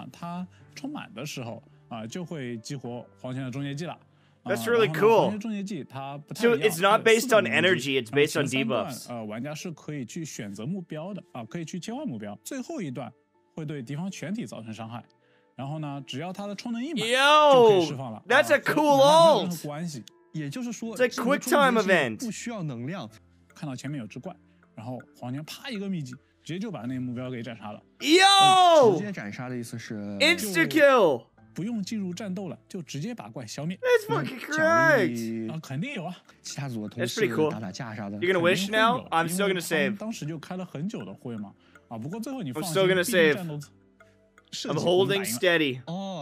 呢，它充满的时候就会激活黄泉的终结技了。 That's really cool. 黄泉终结技它不太 So 一样 it's not based on energy, it's based on 前3段 debuffs. 玩家是可以去选择目标的可以去切换目标。最后一段会对敌方全体造成伤害。然后呢，只要它的充能一满就可以释放了。 That's a cool 没有 ult. 任何关系。 也就是说， It's a quick time event. 不需要能量。 看到前面有只怪，然后黄泉啪一个秘籍，直接就把那个目标给斩杀了。 Yo! 直接斩杀的意思是 Insta kill. 不用进入战斗了，就直接把怪消灭。 That's fucking great. 肯定有啊。 其他组的同 That's pretty 事 cool. 打架啥的。 You're gonna wish now? I'm still gonna 因 save. 为当时就开了很久的会嘛。不过最后你放 I'm 心， still gonna 毕竟 save. 战斗设 I'm 计 holding 我们打赢了 steady. 哦，